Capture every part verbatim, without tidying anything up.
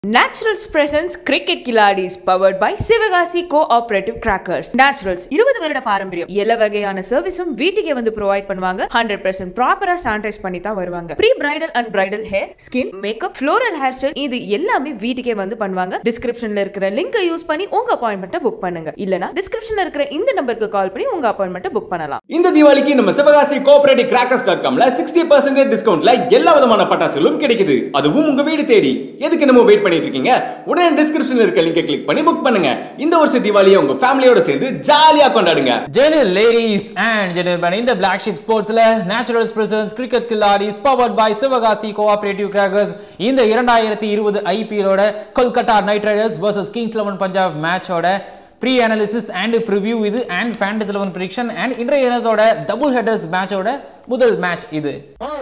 Naturals presents Cricket Killadies powered by Sivakasi Co-Operative Crackers. Naturals இருபது வருட பாரம்பரியம் எல்லா வகையான சர்வீஸும் வீட்டுக்கே வந்து ப்ரொவைட் பண்ணுவாங்க. ஹண்ட்ரட் பர்சன்ட் ப்ராப்பரா சானிடைஸ் பண்ணி தான் வருவாங்க. Pre bridal and bridal hair, skin, makeup, floral hair style இது எல்லாமே வீட்டுக்கே வந்து பண்ணுவாங்க. டிஸ்கிரிப்ஷன்ல இருக்கிற லிங்கை யூஸ் பண்ணி உங்க அப்பாயின்மெண்ட்டை புக் பண்ணுங்க. இல்லனா டிஸ்கிரிப்ஷன்ல இருக்கிற இந்த நம்பருக்கு கால் பண்ணி உங்க அப்பாயின்மெண்ட்டை புக் பண்ணலாம். இந்த தீபாவளிக்கு நம்ம Sivakasi cooperative crackers dot com ல சிக்ஸ்டி பர்சன்டேஜ் டிஸ்கவுண்ட்ல எல்லா விதமான பட்டாசுகளும் கிடைக்குது. அதுவும் உங்க வீடு தேடி. எதுக்கு நம்ம வெயிட் பண்ணிட்டு இருக்கீங்க? உடனே டிஸ்கிரிப்ஷன்ல இருக்க லிங்கை கிளிக் பண்ணி புக் பண்ணுங்க. இந்த வருஷ தீபாவளியை உங்க ஃபேமிலியோட சேர்ந்து ஜாலியா கொண்டாடுங்க. Gentle ladies and gentlemen, in the BlackSheep sportsல Naturals presents Cricket Killadies powered by Sivakasi Co-Operative Crackers. இந்த இரண்டாயிரத்து இருபது I P L ஓட Kolkata knight riders versus Kings eleven Punjab மேட்சோட ப்ரீ அனாலிசிஸ் அண்ட் ப்ரிவியூ இது and fantasy eleven prediction and இன்றைய தினத்தோட double headers மேட்சோட முதல் மேட்ச் இது.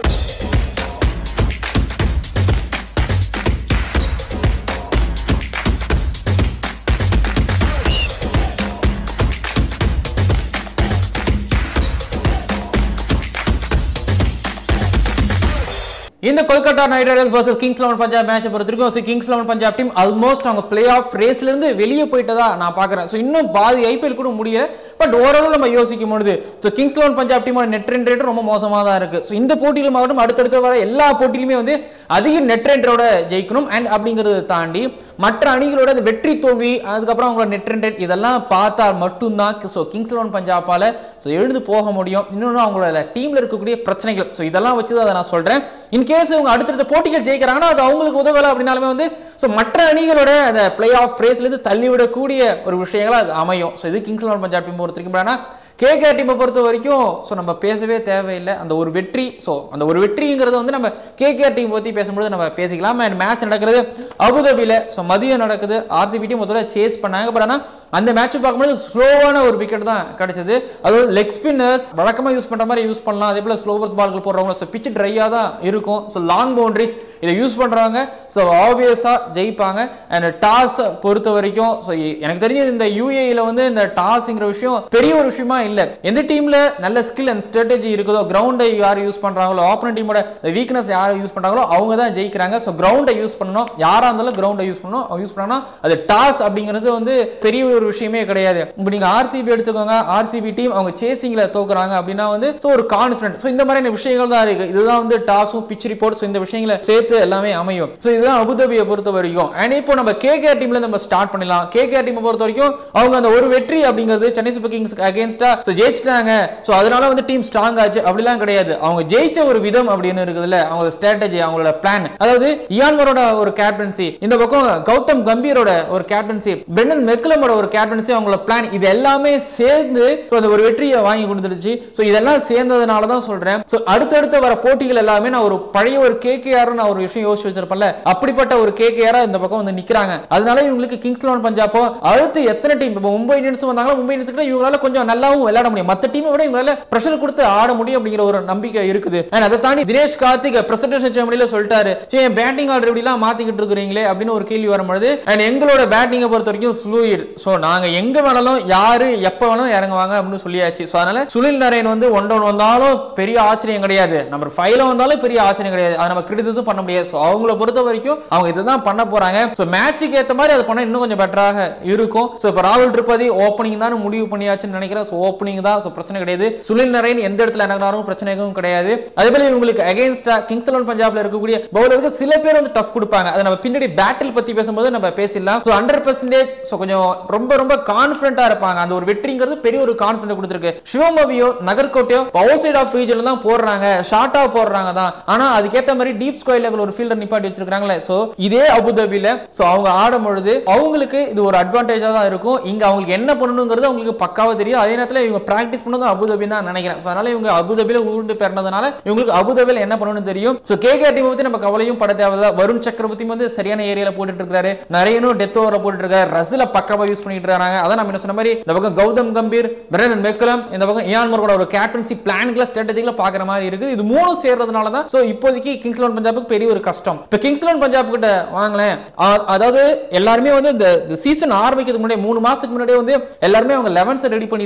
இந்த Kolkata knight riders versus Kings eleven Punjab மேட்சை பொறுத்திருக்கும். Kings eleven Punjab team almost அவங்க பிளே ஆஃப் ரேஸ்ல இருந்து வெளியே போயிட்டதா நான் பாக்குறேன். ஸோ இன்னும் பாதி I P L கூட முடியல. பட் ஓரளவு நம்ம யோசிக்கும் பொழுது ஸோ Kings eleven Punjab டீமோட நெட் ரன் ரேட் ரொம்ப மோசமாக தான் இருக்கு. ஸோ இந்த போட்டியிலும் ஆகட்டும் அடுத்தடுத்து வர எல்லா போட்டியிலுமே வந்து அதிக நெட் ரன் ரேட்டோட ஜெயிக்கணும். அண்ட் அப்படிங்கிறத தாண்டி மற்ற அணிகளோட வெற்றி தோல்வி அதுக்கப்புறம் அவங்களோட நெட் ரன் ரேட் இதெல்லாம் பார்த்தால் மட்டும்தான் ஸோ Kings eleven Punjabஆல ஸோ எழுந்து போக முடியும். இன்னொன்று அவங்களோட டீம்ல இருக்கக்கூடிய பிரச்சனைகள் ஸோ இதெல்லாம் வச்சு அதை நான் சொல்றேன். இன்கேஸ் இவங்க அடுத்தடுத்த போட்டிகள் ஜெயிக்கிறாங்கன்னா அது அவங்களுக்கு உதவலை அப்படின்னாலுமே வந்து ஸோ மற்ற அணிகளோட அந்த பிளே ஆஃப் ரேஸ்லேருந்து தள்ளிவிடக்கூடிய ஒரு விஷயங்களா அது அமையும். ஸோ இது Kings eleven Punjab டீம் பொறுத்திருக்கும். K K R டீமை பொறுத்த வரைக்கும் ஸோ நம்ம பேசவே தேவையில்லை. அந்த ஒரு வெற்றி ஸோ அந்த ஒரு வெற்றிங்கிறத வந்து நம்ம K K R டீம் பற்றி பேசும்போது நம்ம பேசிக்கலாம். அண்ட் மேட்ச் நடக்கிறது அபுதாபியில் ஸோ மதியம் நடக்குது. R C B டீம் முதல்ல சேஸ் பண்ணாங்க. பட் ஆனால் அந்த மேட்ச் பார்க்கும்போது ஸ்லோவான ஒரு விக்கெட் தான் கிடைச்சது. அதாவது லெக் ஸ்பின்னர்ஸ் வழக்கமாக யூஸ் பண்ணுற மாதிரி யூஸ் பண்ணலாம். அதே போல் ஸ்லோவர்ஸ் பால்கள் போடுறவங்க ஸோ பிச்சு ட்ரையாக தான் இருக்கும். ஸோ லாங் பவுண்டரிஸ் இதை யூஸ் பண்ணுறவங்க ஸோ ஆப்வியஸாக ஜெயிப்பாங்க. அண்ட் டாஸ் பொறுத்த வரைக்கும் ஸோ எனக்கு தெரிஞ்சது இந்த U A E ல வந்து இந்த டாஸ்ங்கிற விஷயம் பெரிய ஒரு விஷயமா இல்லை. எந்த டீம்ல நல்ல ஸ்கில் அண்ட் ஸ்ட்ராட்டஜி இருக்குதோ கிரவுண்டை யார் யூஸ் பண்றாங்களோ ஆப்போனன்ட் டீமோட வீக்னஸ் யார் யூஸ் பண்றாங்களோ அவங்க தான் ஜெயிக்கிறாங்க. ஸோ கிரவுண்டை யூஸ் பண்ணணும். யாரா இருந்தாலும் கிரவுண்டை யூஸ் பண்ணணும். அவங்க யூஸ் பண்ணா அது டாஸ் அப்படிங்கிறது வந்து பெரிய ஒரு விஷயமே கிடையாது. இப்போ நீங்க R C B எடுத்துக்கோங்க. R C B டீம் அவங்க சேசிங்ல தோக்குறாங்க அப்படின்னா வந்து ஒரு கான்ஃபிடன்ட் ஸோ இந்த மாதிரியான விஷயங்கள் தான் இருக்கு. இதுதான் வந்து டாஸும் பிச் ரிப்போர்ட் ஸோ இந்த விஷயங்களை சேர்த்து எல்லாமே அமையும். ஸோ இதுதான் அபுதாபியை பொறுத்த வரைக்கும். அண்ட் இப்போ நம்ம K K R டீம்ல நம்ம ஸ்டார்ட் பண்ணலாம். K K R டீமை பொறுத்த வரைக்கும் அவங்க அந்த ஒரு வெற்றி அப்படிங்கிறது சென்னை சூப்பர் கிங்ஸ் அகைன்ஸ்டா ஸோ ஜெயிச்சிட்டாங்க. ஸோ அதனால வந்து டீம் ஸ்ட்ராங் ஆச்சு அப்படிலாம் கிடையாது. அவங்க ஜெயிச்ச ஒரு விதம் அப்படின்னு இருக்குதுல்ல அவங்களோட ஸ்ட்ராட்டஜி அவங்களோட பிளான். அதாவது இயான்வரோட ஒரு கேப்டன்சி, இந்த பக்கம் கௌதம் கம்பீரோட ஒரு கேப்டன்சி, பென்னன் மெக்கலமோட ஒரு கேப்டன்சி, அவங்களோட பிளான் இது எல்லாமே சேர்ந்து ஸோ அந்த ஒரு வெற்றியை வாங்கி கொடுத்துருச்சு. ஸோ இதெல்லாம் சேர்ந்ததுனால தான் சொல்றேன். ஸோ அடுத்தடுத்து வர போட்டிகள் எல்லாமே நான் ஒரு பழைய ஒரு K K R நான் ஒரு விஷயம் யோசிச்சு வச்சிருப்பேன்ல அப்படிப்பட்ட ஒரு K K R இந்த பக்கம் வந்து நிக்கிறாங்க. அதனால இவங்களுக்கு Kings eleven Punjab அடுத்து எத்தனை டீம் இப்போ மும்பை இந்தியன்ஸ் வந்தாங்களோ மும்பை இந்தியன்ஸ் இவங்களால கொஞ்சம் நல்லாவும் விளையாட முடியும். மற்ற டீமை விட இவங்களால பிரஷர் கொடுத்து ஆட முடியும் அப்படிங்கிற ஒரு நம்பிக்கை இருக்குது. அதை தாண்டி தினேஷ் கார்த்திக் பிரசன்டேஷன் செரமனில சொல்லிட்டாரு சரி பேட்டிங் ஆர்டர் இப்படி எல்லாம் மாத்திக்கிட்டு இருக்கிறீங்களே அப்படின்னு ஒரு கேள்வி வரும்போது அண்ட் எங்களோட பேட்டிங்கை பொறுத்த வரைக்கும் ஃப்ளூயிட் ஸோ நாங்க எங்க வேணாலும் யாரு எப்ப வேணாலும் இறங்குவாங்க அப்படின்னு சொல்லியாச்சு. ஸோ அதனால சுனில் நரேன் வந்து ஒன் டவுன் வந்தாலும் பெரிய ஆச்சரியம் கிடையாது. நம்பர் ஃபைவ்ல வந்தாலும் பெரிய ஆச்சரியம் கிடையாது. அதை நம்ம கிரிட்டிசம் பண்ண முடியாது. ஸோ அவங்கள பொறுத்த வரைக்கும் அவங்க இதுதான் பண்ண போறாங்க. ஸோ மேட்சுக்கு ஏற்ற மாதிரி அதை பண்ண இன்னும் கொஞ்சம் பெட்டராக இருக்கும். ஸோ இப்போ ராகுல் திரிபாதி ஓப்பனிங் தான் முடிவு பண்ணியாச்சுன்னு நினைக்கிறேன். ஸோ ஓப்பனிங் தான் ஸோ பிரச்சனை கிடையாது. சுனில் நரேன் எந்த இடத்துல இறங்கினாலும் பிரச்சனை எதுவும் கிடையாது. அதே போல இவங்களுக்கு அகைன்ஸ்டா Kings eleven Punjabல இருக்கக்கூடிய பவுலருக்கு சில பேர் வந்து டஃப் கொடுப்பாங்க. அதை நம்ம பின்னாடி பேட்டில் பத்தி பேசும்போது நம்ம பேசலாம். ஸோ ஹண்ட்ரட் பர்சன்டேஜ் ஸோ கொஞ்சம் ரொம்ப ரொம்ப கான்ஃபிடென்ட்டா இருப்பாங்க. அந்த ஒரு வெற்றிங்கிறது பெரிய ஒரு கான்ஃபிடென்ட் கொடுத்துருக்கு. சிவமவியோ நகர்கோட்டையோ அவுட் சைட் ஆஃப் ரீஜன்ல தான் போடுறாங்க, ஷார்ட்டா போடுறாங்க தான். ஆனா அதுக்கேற்ற மாதிரி டீப் ஸ்கொயர் லெவல் ஒரு ஃபீல்டர் நிப்பாட்டி வச்சிருக்காங்களே. ஸோ இதே அபுதாபில ஸோ அவங்க ஆடும் பொழுது அவங்களுக்கு இது ஒரு அட்வான்டேஜா தான் இருக்கும். இங்க அவங்களுக்கு என்ன பண்ணணுங்கிறது அவங்களுக்கு பக்காவா தெரியும். அதே நேரத்தில் இவங்க பிராக்டிஸ் பண்ணது அபுதாபி தான் நினைக்கிறேன். அதனால இவங்க அபுதாபில ஊர்ந்து பெறனதுனால இவங்களுக்கு அபுதாபில என்ன பண்ணணும்னு தெரியும். So K K R team பத்தி நம்ம கவலையும் பட தேவையில்லை. வருண் சக்கரவர்த்தி வந்து சரியான ஏரியால போட்டுட்டு இருக்காரு. நிறையனும் டெத் ஓவர போட்டுட்டு இருக்காரு. ரசில பக்காவா யூஸ் பண்ணிட்டு இருக்காங்க. அதான் நம்ம என்ன சொன்ன மாதிரி இந்த பக்கம் கௌதம் கம்பீர், பென்னன் மெக்கலம், இந்த பக்கம் இயான்வரோட ஒரு கேப்டன்சி பிளான்களை ஸ்ட்ராட்டஜிகளை பாக்குற மாதிரி இருக்கு. இது மூணு சேர்றதுனால தான் ஸோ இப்போதைக்கு Kings eleven Punjab பெரிய ஒரு கஷ்டம். இப்போ Kings eleven Punjab கிட்ட வாங்கலேன். அதாவது எல்லாருமே வந்து இந்த சீசன் ஆரம்பிக்கிறதுக்கு முன்னாடி மூணு மாசத்துக்கு முன்னாடியே வந்து எல்லாருமே அவங்க லெவன்ஸ் ரெடி பண்ணிடுவாங்க.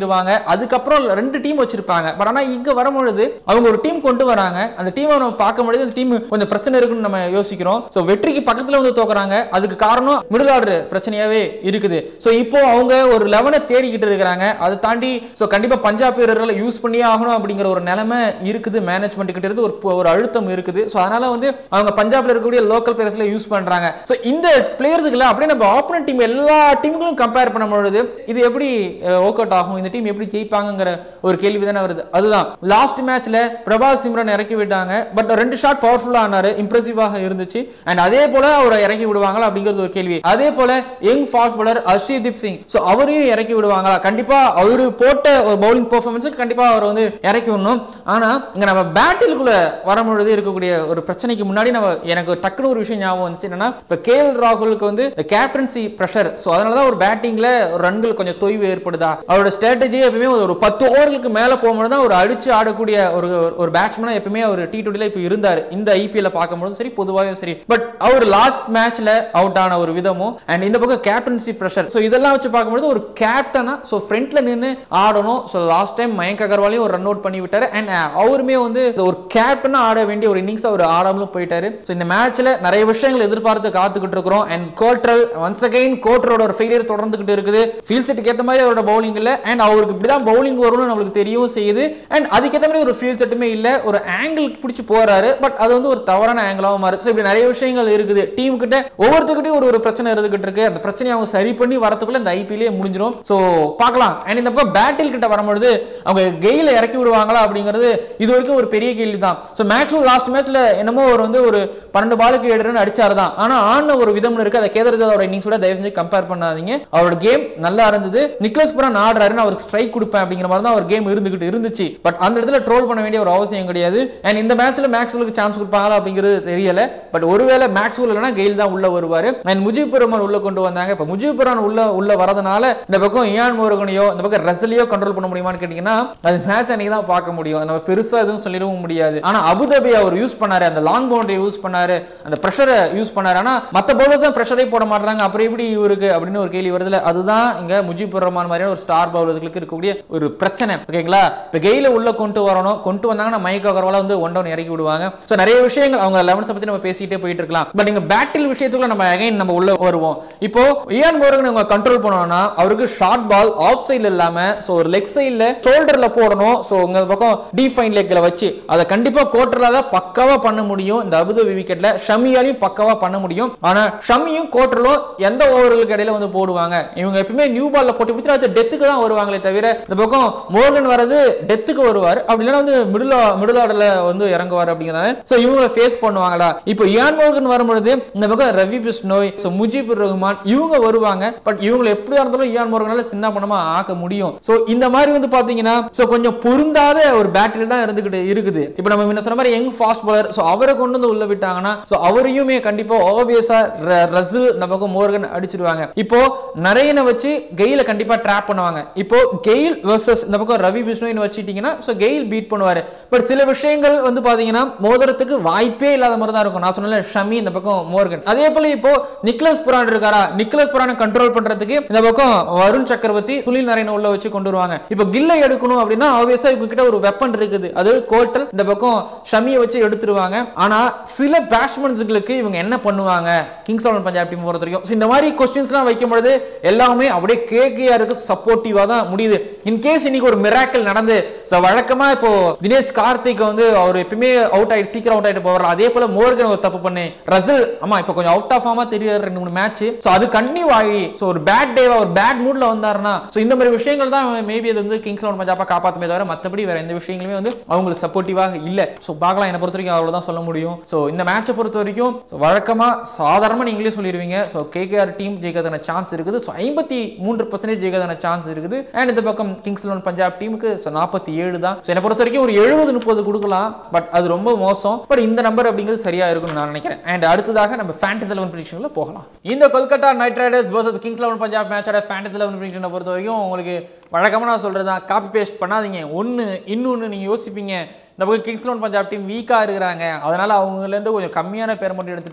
அதுக்கப்புறம் ரெண்டு டீம் வச்சிருப்பாங்க. பட் ஆனா இங்க வரும்பொழுது அவங்க ஒரு டீம் கொண்டு வராங்க. அந்த டீமை நம்ம பார்க்கும்பொழுது அந்த டீம் கொஞ்சம் பிரச்சனை இருக்குன்னு நம்ம யோசிக்கிறோம். ஸோ வெற்றிக்கு பக்கத்துல வந்து தோக்குறாங்க. அதுக்கு காரணம் மிடில் ஆர்டர் பிரச்சனையாவே இருக்குது. ஸோ இப்போ அவங்க ஒரு லெவனை தேடிக்கிட்டு இருக்கிறாங்க. அதை தாண்டி ஸோ கண்டிப்பா பஞ்சாப் வீரர்களை யூஸ் பண்ணியே ஆகணும் அப்படிங்கிற ஒரு நிலைமை இருக்குது. மேனேஜ்மெண்ட் கிட்ட இருந்து ஒரு ஒரு அழுத்தம் இருக்குது. ஸோ அதனால வந்து அவங்க பஞ்சாப்ல இருக்கக்கூடிய லோக்கல் பிளேயர்ஸ்ல யூஸ் பண்றாங்க. ஸோ இந்த பிளேயர்ஸுக்குள்ள அப்படியே நம்ம ஆப்போனன்ட் டீம் எல்லா டீமுகளும் கம்பேர் பண்ணும்பொழுது இது எப்படி ஒர்க் அவுட் ஆகும், இந்த டீம் எப்படி ஜெயிப்பாங்கிற ஒரு கேள்வி தானே வருது. அதுதான் லாஸ்ட் மேட்ச்ல பிரபாஸ் சிம்ரன் இறக்கி விட்டாங்க. பட் ரெண்டு ஷாட் பவர்ஃபுல்லா ஆனாரு, இம்ப்ரெசிவாக இருந்துச்சு. அண்ட் அதே போல அவரை இறக்கி விடுவாங்களா அப்படிங்கிறது ஒரு கேள்வி. அதே போல young fast bowler Harshdeep Singh, so அவரையும் இறக்கி விடுவாங்களா? கண்டிப்பா அவரு போட்ட ஒரு பவுலிங் பெர்ஃபார்மன்ஸுக்கு கண்டிப்பா அவர் வந்து இறக்கி விடணும். ஆனா இங்க நம்ம பேட்டிலுக்குள்ள வரும்பொழுது இருக்கக்கூடிய ஒரு பிரச்சனைக்கு முன்னாடி நம்ம எனக்கு டக்குனு ஒரு விஷயம் ஞாபகம் வந்துச்சு. என்னன்னா இப்ப கே எல் ராகுலுக்கு வந்து கேப்டன்சி பிரஷர், ஸோ அதனாலதான் ஒரு பேட்டிங்ல ஒரு ரன்கள் கொஞ்சம் தொய்வு ஏற்படுதா. அவரோட ஸ்ட்ராட்டஜி எப்பவுமே ஒரு பத்து ஓவர்களுக்கு மேல போகும்போது தான் ஒரு அடிச்சு ஆடக்கூடிய ஒரு ஒரு பேட்ஸ்மேனா எப்பவுமே அவர் டி டுவெண்ட்டில இப்ப இருந்தாரு. இந்த ஐபிஎல் பார்க்கும்போது சரி, பொதுவாக சரி. பட் அவர் லாஸ்ட் மேட்ச்ல அவுட் ஆன ஒரு விதமும் அண்ட் இந்த பக்கம் கேப்டன்சி பிரஷர், ஸோ இதெல்லாம் வச்சு பார்க்கும்போது ஒரு கேப்டனா ஸோ ஃப்ரண்ட்ல நின்று ஆடணும். ஸோ லாஸ்ட் டைம் மயங்க் அகர்வாலையும் ஒரு ரன் அவுட் பண்ணி விட்டாரு. அண்ட் அவருமே வந்து ஒரு கேப்டனா ஆட வேண்டிய ஒரு இன்னிங்ஸ் அவர் ஆடாமலும் போயிட்டாரு. ஸோ இந்த மேட்ச்ல நிறைய விஷயங்கள் எதிர்பார்த்து காத்துக்கிட்டு இருக்கிறோம். அண்ட் கோட்ரல் ஒன்ஸ் அகைன் கோட்ரோட ஒரு ஃபெயிலியர் தொடர்ந்துகிட்டு இருக்குது. ஃபீல்ட் செட்டுக்கு ஏற்ற மாதிரி அவரோட பவுலிங் இல்ல. அண்ட் அவருக்கு இப்படிதான் பவுலிங் வரும்னு நம்மளுக்கு தெரியவும் செய்யுது. அண்ட் அதுக்கேற்ற மாதிரி ஒரு ஃபீல்ட் செட்டுமே இல்ல. ஒரு ஆங்கிள் பிடிச்சு போறாரு, பட் அது வந்து ஒரு தவறான ஆங்கிளாவும் மாறுது. இப்படி நிறைய விஷயங்கள் இருக்குது. டீம் கிட்ட ஒவ்வொருத்தருக்கிட்டையும் ஒரு ஒரு பிரச்சனை இருந்துகிட்டு இருக்கு. அந்த பிரச்சனையை அவங்க சரி பண்ணி வரதுக்குள்ள இந்த ஐபிஎல்லே முடிஞ்சிடும். ஸோ பார்க்கலாம். அண்ட் இந்த பக்கம் பேட்டில் கிட்ட வரும்பொழுது அவங்க கெயில இறக்கி விடுவாங்களா அப்படிங்கிறது இது வரைக்கும் ஒரு பெரிய கேள்வி தான். ஸோ மேக்ஸிமம் லாஸ்ட் மேட்ச்ல என்னமோ ஒரு வந்து ஒரு பன்னெண்டு பாலுக்கு ஏழு ரன் அடிச்சாரு தான். ஆனா ஆன ஒரு விதம் இருக்கு. அதை கேதர் ஜாதவோட இன்னிங்ஸோட தயவு செஞ்சு கம்பேர் பண்ணாதீங்க. அவரோட கேம் நல்லா இருந்தது. நிக்லஸ் புரான் ஆடுறாருன்னு அவருக்கு ஸ்ட்ரைக் கொடுப்பேன் அப்படிங்கிற மாதிரி தான் அவர் கேம் இருந்துகிட்டு இருந்துச்சு. பட் அந்த இடத்துல ட்ரோல் பண்ண வேண்டிய ஒரு அவசியம் கிடையாது. அண்ட் இந்த மேட்ச்ல மேக்ஸ்வெலுக்கு சான்ஸ் கொடுப்பாங்களா அப்படிங்கிறது தெரியல. பட் ஒருவேளை மேக்ஸ்வெல் இல்லைனா கெயில் தான் உள்ள வருவாரு. அண்ட் முஜிபுர் ரஹ்மான் உள்ள கொண்டு வந்தாங்க. இப்போ முஜிபுர் ரஹ்மான் உள்ள உள்ள வரதுனால இந்த பக்கம் இயான் மோர்கனையோ இந்த பக்கம் ரசலியோ கண்ட்ரோல் பண்ண முடியுமான்னு கேட்டீங்கன்னா அது மேட்ச் அன்னைக்கு தான் பார்க்க முடியும். நம்ம பெருசா எதுவும் சொல்லிடவும் முடியாது. ஆனா அபுதாபி அவர் யூஸ் பண்ணாரு, அந்த லாங் பவுண்டரி யூஸ் பண்ணாரு, அந்த பிரஷரை யூஸ் பண்ணாரு. ஆனா மத்த பவுலர்ஸ் தான் பிரஷரே போட மாட்டாங்க. அப்புறம் எப்படி இவருக்கு அப்படின்னு ஒரு கேள்வி வருதுல. அதுதான் இங்க முஜிபுர் ரஹ்மான் மாதிரியான ஒரு ஸ்டார் பவுலர்களுக்கு இருக்கக்கூடிய ஒரு பிரச்சனை. ஓகேங்களா? இப்போ கெயில உள்ள கொண்டு வரணும். கொண்டு வந்தாங்கன்னா மயங்க் அகர்வாலை வந்து ஒன் டவுன் இறக்கி விடுவாங்க. ஸோ நிறைய விஷயங்கள் அவங்க லெவன்ஸ் பத்தி நம்ம பேசிட்டே போயிட்டு இருக்கலாம். பட் இங்க பேட்டில் விஷயத்துக்குள்ள நம்ம அகைன் நம்ம உள்ள வருவோம். இப்போ இயான் மோர்கன் அவங்க கண்ட்ரோல் பண்ணணும்னா அவருக்கு ஷார்ட் பால் ஆஃப் சைட்ல இல்லாம ஸோ ஒரு லெக் சைட்ல ஷோல்டர்ல போடணும். ஸோ உங்க பக்கம் டிஃபைன் லெக்ல வச்சு அதை கண்டிப்பா கோட்டர்ல தான் பக்காவா பண்ண முடியும். இந்த அபுதாபி விக்கெட்ல ஷமியாலையும் பக்காவா பண்ண முடியும். ஆனா ஷமியும் கோட்டரும் எந்த ஓவர்களுக்கு இடையில வந்து போடுவாங்க. இவங்க எப்பவுமே நியூ பால்ல போட்டு பிடிச்சா அது டெத்துக்கு தான் வருவாங்களே தவிர இந்த பக்கம் மோர்கன் வரது டெத்துக்கு வருவார். அப்படி இல்லைன்னா வந்து மிடில் மிடில் ஆர்டர்ல வந்து இறங்குவார் அப்படிங்கிறதால ஸோ இவங்களை ஃபேஸ் பண்ணுவாங்களா. இப்போ இயான் மோர்கன் வரும்பொழுது இந்த பக்கம் ரவி பிஷ்னோய், ஸோ முஜிபுர் ரஹ்மான் இவங்க வருவாங்க. பட் இவங்க எப்படியா இருந்தாலும் இயான் மோர்கனால சின்ன பணமா ஆக்க முடியும். ஸோ இந்த மாதிரி வந்து பாத்தீங்கன்னா ஸோ கொஞ்சம் பொருந்தாத ஒரு பேட்டில் தான் இருந்துகிட்டு இருக்குது. இப்போ நம்ம முன்ன சொன்ன மாதிரி யங் ஃபாஸ்ட் பாலர், ஸோ அவரை கொண்டு வந்து உள்ள விட்டாங்கன்னா ஸோ அவரையுமே கண்டிப்பா ஆப்வியஸா ரசில் இந்த பக்கம் மோர்கன் அடிச்சிடுவாங்க. இப்போ நரேனை வச்சு கெயில கண்டிப்பா ட்ராப் பண்ணுவாங்க. இப்போ கெயில் வெர்சஸ் இந்த பக்கம் ரவி பிஷ்னோய் வச்சிட்டீங்கன்னா ஸோ கெயில் பீட் பண்ணுவாரு. பட் சில விஷயங்கள் வந்து பாத்தீங்கன்னா மோதிரத்துக்கு வாய்ப்பே இல்லாத மாதிரி தான் இருக்கும். நான் சொன்ன ஷமி இந்த பக்கம் மோர்கன். அதே போல இப்போ நிக்லஸ் புரான் இருக்காரா, நிக்லஸ் புரானை கண்ட்ரோல் பண்றதுக்கு இந்த பக்கம் வருண் சக்கரவர்த்தி சுனில் நரேனை உள்ள வச்சு கொண்டு வருவாங்க. இப்போ கில்லை எடுக்கணும் அப்படின்னா ஆப்வியஸா இவங்க கிட்ட ஒரு வெப்பன் இருக்குது. அது கோட்டல் இந்த பக்கம் ஷமியை வச்சு எடுத்துருவாங்க. ஆனா சில பேட்ஸ்மேன்ஸ்களுக்கு இவங்க என்ன பண்ணுவாங்க கிங்ஸ் லெவன் பஞ்சாப் டீம் பொறுத்த வரைக்கும் இந்த மாதிரி கொஸ்டின்ஸ்லாம் வைக்கும்போது எல்லாமே அப்படியே கேகேஆருக்கு சப்போர்ட்டிவா தான் முடியுது. இன் கேஸ் இன்னைக்கு ஒரு மிராக்கிள் நடந்து வழக்கமா இப்போ தினேஷ் கார்த்திக் வந்து அவர் எப்பவுமே அவுட் ஆயிட்டு சீக்கிரம் அவுட் ஆயிட்டு போவார். அதே போல மோர்கன் ஒரு தப்பு பண்ணி ரசல் ஆமா இப்போ கொஞ்சம் அவுட் ஆஃப் ஆமா தெரியுற ரெண்டு மூணு மேட்ச் சோ அது கண்டினியூ ஆகி சோ ஒரு பேட் டேவா ஒரு பேட் மூட்ல வந்தாருன்னா சோ இந்த மாதிரி விஷயங்கள் தான் மேபி அது வந்து கிங்ஸ் லெவன் பஞ்சாபா காப்பாத்துமே தவிர மத்தபடி வேற எந்த விஷயங்களுமே வந்து அவங்களுக்கு சப்போர்ட்டிவாக இல்ல. சோ பார்க்கலாம். என்ன பொறுத்த வரைக்கும் அவ்வளவுதான் சொல்ல முடியும். சோ இந்த மேட்சை பொறுத்த வரைக்கும் வழக்கமா சாதாரணமா நீங்களே சொல்லிடுவீங்க. சோ கேகேஆர் டீம் ஜெயிக்கிறதுக்கான சான்ஸ் இருக்குது. சோ ஐம்பத்தி மூன்று பர்சன்டேஜ் ஜெயிக்கிறதுக்கான சான்ஸ் இருக்குது. அண்ட் இந்த பக்கம் கிங்ஸ் லெவன் பஞ்சாப் டீமுக்கு நாற்பத்தி ஏழு தான். என்ன பொறுத்த வரைக்கும் ஒரு எழுபது முப்பது கொடுக்கலாம். பட் அது ரொம்ப மோசம். பட் இந்த நம்பர் அப்படிங்கிறது சரியா இருக்கும்னு நான் நினைக்கிறேன். அண்ட் அடுத்ததாக நம்ம ஃபேண்டசி லெவன் பிரெடிக்ஷன்ல போகலாம். இந்த Kolkata knight riders versus kings eleven Punjab மேட்சோட ஃபேண்டசி லெவன் பிரெடிக்ஷனை பொறுத்த வரைக்கும் உங்களுக்கு வழக்கமா நான் சொல்றதா காப்பி பேஸ்ட் பண்ணாதீங்க. ஒன்னு இன்னொன்னு நீங்க யோசிப்பீங்க இந்த பக்கம் கிங்ஸ் லெவன் பஞ்சாப் டீம் வீக்கா இருக்கிறாங்க, அதனால அவங்கலேருந்து கொஞ்சம் கம்மியான பேர் மட்டும் எடுத்துட்டு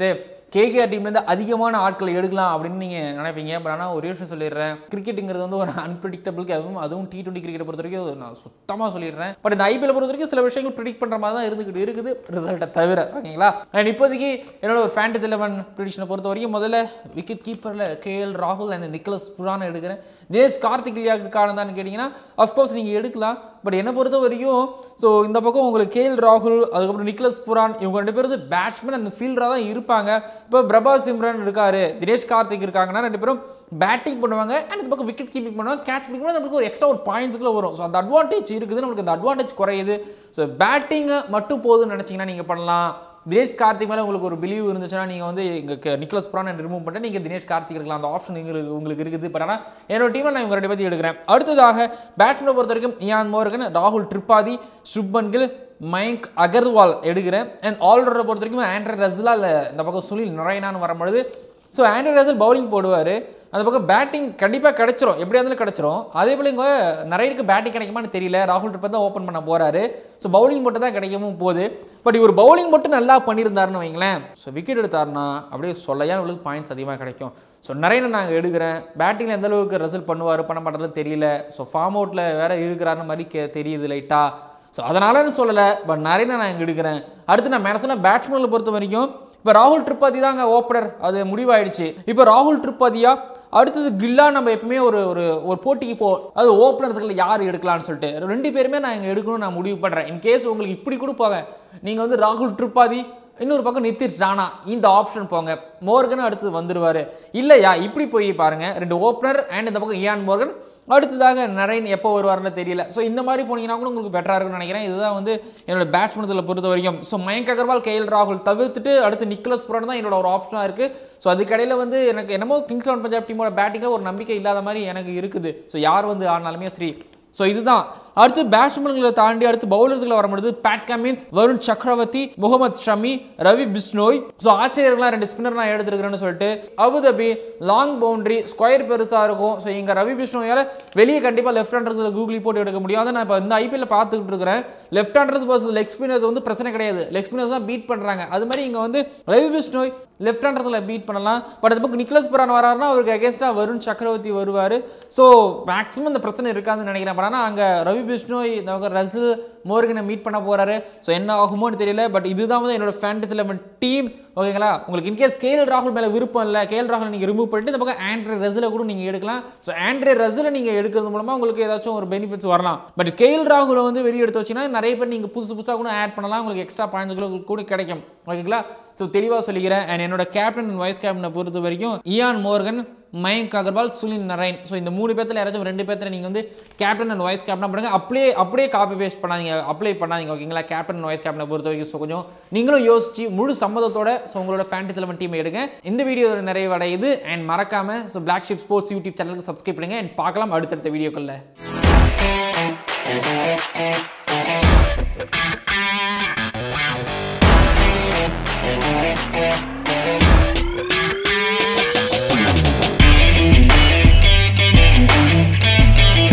கேகேஆர் டீம்லேருந்து அதிகமான ஆட்களை எடுக்கலாம் அப்படின்னு நீங்கள் நினைப்பீங்க. பட் ஆனால் ஒரே விஷயம் சொல்லிடுறேன், கிரிக்கெட்டுங்கிறது வந்து ஒரு அன்பிரடிக்டபிள், அதுவும் அதுவும் டி டுவெண்ட்டி கிரிக்கெட்டை பொறுத்த வரைக்கும் நான் சுத்தமாக சொல்லிடுறேன். பட் இந்த ஐபிஎல் பொறுத்த வரைக்கும் சில விஷயங்கள் ப்ரிடிக்ட் பண்ணுற மாதிரி தான் இருந்துக்கிட்டு இருக்குது, ரிசல்ட்டை தவிர. ஓகேங்களா? அண்ட் இப்போதைக்கு என்னோட ஒரு ஃபேண்டசி லெவன் ப்ரிடிக்ஷனை பொறுத்த வரைக்கும் முதல்ல விக்கெட் கீப்பரில் கேஎல் ராகுல் அண்ட் நிக்கலஸ் புரான் எடுக்கிறேன். தினேஷ் கார்த்திக்லியாவுக்கான தான் கேட்டிங்கன்னா அஃப்கோர்ஸ் நீங்கள் எடுக்கலாம். பட் என்னை பொறுத்த வரைக்கும் ஸோ இந்த பக்கம் உங்களுக்கு கேஎல் ராகுல், அதுக்கப்புறம் நிக்கலஸ் புரான், இவங்க ரெண்டு பேரும் வந்து பேட்ஸ்மேன் அந்த ஃபீல்டராக தான் இருப்பாங்க. இப்போ பிரபா சிம்ரன் இருக்காரு, தினேஷ் கார்த்திக் இருக்காங்கன்னா ரெண்டு பேரும் பேட்டிங் பண்ணுவாங்க அண்ட் இந்த பக்கம் விக்கெட் கீப்பிங் பண்ணுவாங்க. கேட்ச் பிடிக்கும் நம்மளுக்கு ஒரு எக்ஸ்ட்ரா ஒரு பாயிண்ட்ஸ்க்குள்ள வரும். ஸோ அந்த அட்வான்டேஜ் இருக்குது, நம்மளுக்கு அந்த அட்வான்டேஜ் குறையுது. ஸோ பேட்டிங்கை மட்டும் போதுன்னு நினச்சிங்கன்னா நீங்கள் பண்ணலாம். தினேஷ் கார்த்திக் மேலே உங்களுக்கு ஒரு பிலீவ் இருந்துச்சுன்னா நீங்கள் வந்து இங்கே நிக்கலஸ் புரான் ரிமூவ் பண்ணிட்டு நீங்கள் தினேஷ் கார்த்திக் இருக்கலாம், அந்த ஆப்ஷன் உங்களுக்கு உங்களுக்கு இருக்குது. பட் ஆனால் என்னோட டீமை நான் இவங்க ரெண்டு பற்றி எடுக்கிறேன். அடுத்ததாக பேட்ஸ்மேனை பொறுத்த வரைக்கும் இயான் மோர்கன், ராகுல் திரிபாதி, சுப்மன் கில், மயங்க் அகர்வால் எடுக்கிறேன். அண்ட் ஆல்ரவுண்டரை பொறுத்த வரைக்கும் ஆண்ட்ரே ரஸ்லா இல்லை இந்த பக்கம் சுனில் நரேனான்னு வரும்பொழுது ஸோ ஆண்ட்ரே ரசல் பவுலிங் போடுவார், அந்த பக்கம் பேட்டிங் கண்டிப்பாக கிடச்சிரும், எப்படியா இருந்தாலும் கிடச்சிரும். அதே போல் இங்கே நிறையக்கு பேட்டிங் கிடைக்குமான்னு தெரியல, ராகுல் ட்ரிப்பர் தான் ஓப்பன் பண்ண போகிறாரு. ஸோ பவுலிங் மட்டும் தான் கிடைக்கவும் போகுது. பட் இவர் பவுலிங் மட்டும் நல்லா பண்ணியிருந்தாருன்னு வைங்களேன், ஸோ விக்கெட் எடுத்தாருன்னா அப்படியே சொல்லையா உங்களுக்கு பாயிண்ட்ஸ் அதிகமாக கிடைக்கும். ஸோ நிறைய நாங்கள் எடுக்கிறேன். பேட்டிங்கில் எந்த அளவுக்கு ரிசல்ட் பண்ணுவார் பண்ண மாட்டேறது தெரியல. ஸோ ஃபார்ம் அவுட்டில் வேறு இருக்கிறாருன்னு மாதிரி கே தெரியுது லைட்டாக. ஸோ அதனாலன்னு சொல்லலை, பட் நிறைய நான் இங்கே எடுக்கிறேன். அடுத்து நான் மேலே சொன்ன பேட்ஸ்மேனை பொறுத்த வரைக்கும் இப்போ ராகுல் திரிபாதி தாங்க ஓப்பனர், அது முடிவாயிடுச்சு. இப்போ ராகுல் திரிபாதியா அடுத்தது கில்லா, நம்ம எப்பவுமே ஒரு ஒரு ஒரு போட்டிக்கு போ அது ஓப்பனர்ஸ்களை யார் எடுக்கலாம்னு சொல்லிட்டு ரெண்டு பேருமே நான் இங்கே எடுக்கணும்னு நான் முடிவு பண்ணுறேன். இன்கேஸ் உங்களுக்கு இப்படி கூட போங்க, நீங்கள் வந்து ராகுல் திரிபாதி இன்னொரு பக்கம் நிதிஷ் ராணா இந்த ஆப்ஷன் போங்க, மோர்கன் அடுத்தது வந்துடுவார். இல்லையா இப்படி போய் பாருங்கள், ரெண்டு ஓப்பனர் அண்ட் இந்த பக்கம் இயான் மோர்கன், அடுத்ததாக நரேன் எப்போ வருவார்னு தெரியல. ஸோ இந்த மாதிரி போனீங்கன்னா கூட உங்களுக்கு பெட்டராக இருக்கும்னு நினைக்கிறேன். இதுதான் வந்து என்னோட பேட்ஸ்மேன்ஸில் பொறுத்த வரைக்கும். ஸோ மயங்க் அகர்வால், கேஎல் ராகுல் தவிர்த்துட்டு அடுத்து நிக்கலஸ் புரான் தான் என்னோட ஒரு ஆப்ஷனாக இருக்குது. ஸோ அதுக்கடையில் வந்து எனக்கு என்னமோ கிங்ஸ் லெவன் பஞ்சாப் டீமோட பேட்டிங்கில் ஒரு நம்பிக்கை இல்லாத மாதிரி எனக்கு இருக்குது. ஸோ யார் வந்து ஆனாலுமே சரி. ஸோ இதுதான் அடுத்து பேட்ஸ்மேன்களை தாண்டி அடுத்து பவுலர்ஸ்களை வரும்பொழுது bad Cummins, Varun Chakravarthy, Mohammed Shami, Ravi Bishnoi. So ஆச்சரியர்களாக ரெண்டு ஸ்பின்னர் நான் எடுத்துருக்கிறேன்னு சொல்லிட்டு அபுதாபி லாங் பவுண்டரி ஸ்கொயர் பெருசாக இருக்கும். ஸோ இங்கே ரவி பிஷ்னோயால் வெளியே கண்டிப்பாக லெஃப்ட் ஹேண்டர்ஸில் கூகுளி போட்டு எடுக்க முடியும். அதை நான் இப்போ இந்த ஐபிஎல் பார்த்துக்கிட்டு இருக்கிறேன். Left handers versus leg spinners வந்து பிரச்சனை கிடையாது, லெக் ஸ்பின்னர்ஸ் தான் பீட் பண்ணுறாங்க. அது மாதிரி இங்கே வந்து ரவி பிஷ்னோய் லெஃப்ட் ஹேண்டர்ஸில் பீட் பண்ணலாம். பட் அது பக்கம் நிக்கலஸ் புரான் வராருன்னா அவருக்கு அகேன்ஸ்டாக வருண் சக்கரவர்த்தி வருவார். ஸோ மேக்ஸிமம் இந்த பிரச்சனை இருக்காதுன்னு நினைக்கிறேன். பட் ஆனால் அங்கே ரவி பிஷ்னோய் ரசில் மோர்கனை மீட் பண்ண போறாரு. ஸோ என்ன ஆகுமோன்னு தெரியல. பட் இதுதான் வந்து என்னோட ஃபேண்டசி லெவன் டீம். ஓகேங்களா? உங்களுக்கு இன்கேஸ் கேஎல் ராகுல் மேலே விருப்பம் இல்லை, கேஎல் ராகுல் நீங்கள் ரிமூவ் பண்ணிட்டு இந்த பக்கம் ஆண்ட்ரே ரசிலை கூட நீங்கள் எடுக்கலாம். ஸோ ஆண்ட்ரே ரசிலை நீங்கள் எடுக்கிறது மூலமாக உங்களுக்கு ஏதாச்சும் ஒரு பெனிஃபிட்ஸ் வரலாம். பட் கேஎல் ராகுலை வந்து வெளியே எடுத்து வச்சிங்கன்னா நிறைய பேர் நீங்கள் புதுசு புதுசாக கூட ஆட் பண்ணலாம், உங்களுக்கு எக்ஸ்ட்ரா பாயிண்ட்ஸ் கூட கிடைக்கும். ஓகேங்களா? ஸோ தெளிவாக சொல்லிக்கிறேன். அண்ட் என்னோட கேப்டன் அண்ட் வைஸ் கேப்டனை பொறுத்த வரைக்கும் Eoin Morgan, Mayank Agarwal, Sunil Narine. So இந்த மூணு பேர்த்தில் யாராச்சும் ரெண்டு பேர்த்தில் நீங்கள் வந்து கேப்டன் அண்ட் வைஸ் கேப்டனாக பண்ணுங்க. அப்படியே அப்படியே காப்பி பேஸ்ட் பண்ணாதீங்க, அப்ளை பண்ணாதீங்க. ஓகேங்களா? கேப்டன் அண்ட் வைஸ் கேப்டனை பொறுத்த வரைக்கும் ஸோ கொஞ்சம் நீங்களும் யோசிச்சு முழு சம்மதத்தோட ஸோ உங்களோட ஃபேண்டசி லெவன் டீம் எடுங்க. இந்த வீடியோ நிறைவடையுது. அண்ட் மறக்காம ஸோ பிளாக்ஷிப் ஸ்போர்ட்ஸ் யூடியூப் சேனலுக்கு சப்ஸ்கிரைப் பண்ணுங்க. அண்ட் பார்க்கலாம் அடுத்தடுத்த வீடியோக்களில்.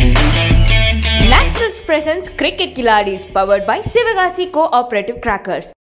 Presents Cricket Killadies powered by Sivakasi Co-Operative Crackers.